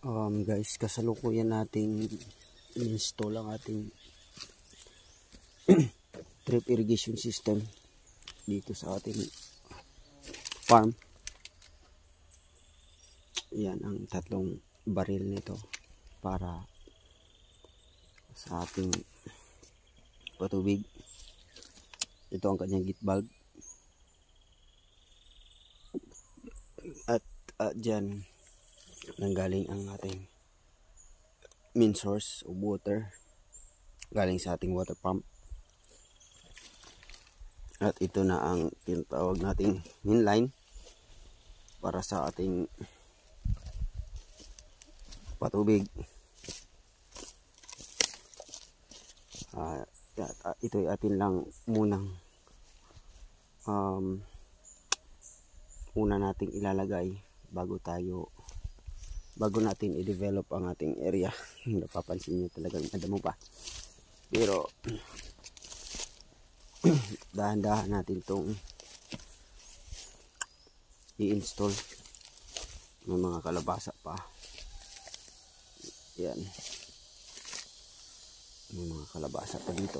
Guys, kasalukuyan nating install ang ating drip irrigation system dito sa ating farm. Yan ang tatlong baril nito para sa ating patubig. Ito ang kanyang gate valve at dyan nanggaling ang ating main source of water galing sa ating water pump, at ito na ang tinatawag nating main line para sa ating patubig. Ito ay atin lang munang una nating ilalagay bago natin i-develop ang ating area. Napapansin nyo talagang madamo pa, pero dahan-dahan natin itong i-install. May mga kalabasa pa. Yan, may mga kalabasa pa dito.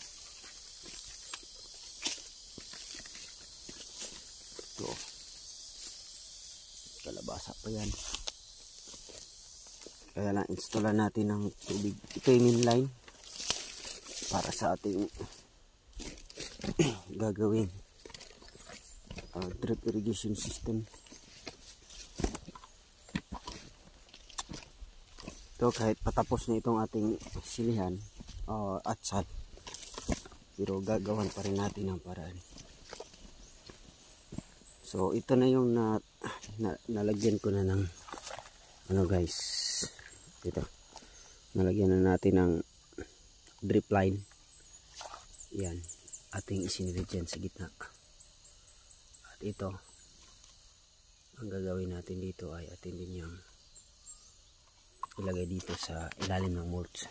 Ito, kalabasa pa yan. Kaya lang installan natin ng tubig. Ito yung main line para sa ating gagawin drip irrigation system. Ito, kahit patapos na itong ating silihan at sal, pero gagawan pa rin natin ang paraan. So ito na yung nalagyan ko na ng guys, ito nalagyan na natin ng drip line. Yan ating isinilid dyan sa gitna, at ito ang gagawin natin dito ay atin din yung ilagay dito sa ilalim ng mulch,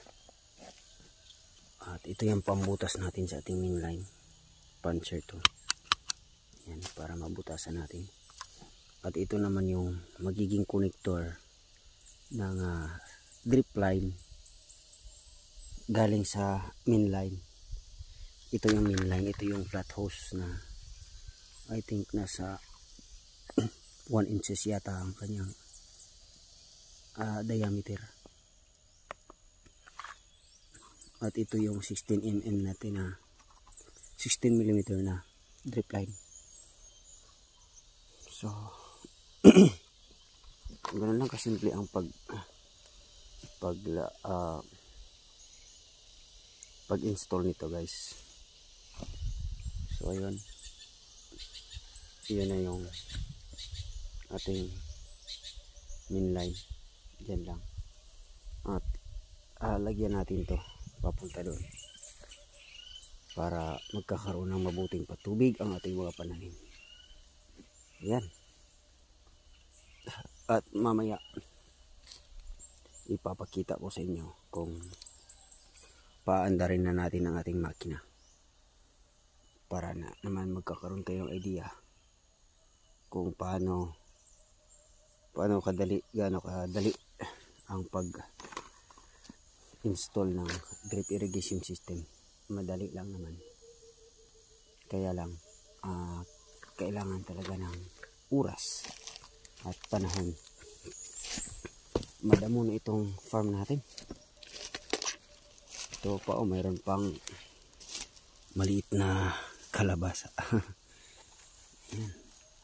at ito yung pambutas natin sa ating main line puncher to. Yan, para mabutasan natin. At ito naman yung magiging connector ng drip line galing sa main line. Ito yung main line, ito yung flat hose na I think nasa 1 inches yata ang kanyang diameter. At ito yung 16 mm natin na 16 mm na drip line. So ganoon lang kasimple ang pag-install nito guys. So ayun, yun na yung ating main line. Diyan lang, at lagyan natin to papunta doon para magkakaroon ng mabuting patubig ang ating mga pananim. Yan, at mamaya ipapakita ko sa inyo kung paandarin na natin ang ating makina para na naman magkakaroon kayo ng idea kung gaano kadali ang pag-install ng drip irrigation system. Madali lang naman, kaya lang kailangan talaga ng oras at panahon. Madamo na itong farm natin. Ito pa, mayroon pang maliit na kalabasa. Yan.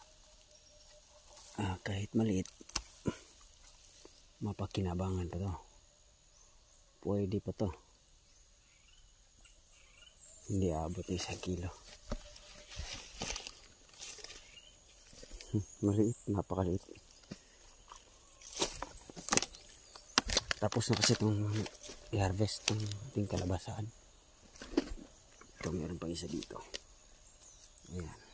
Kahit maliit, mapakinabangan pa to. Pwede pa to. Hindi abot na 1 kilo. Maliit, napakaliit. Tapos na kasi itong i-harvest ng ating kalabasaan. Ito, meron pang isa dito. Ayan.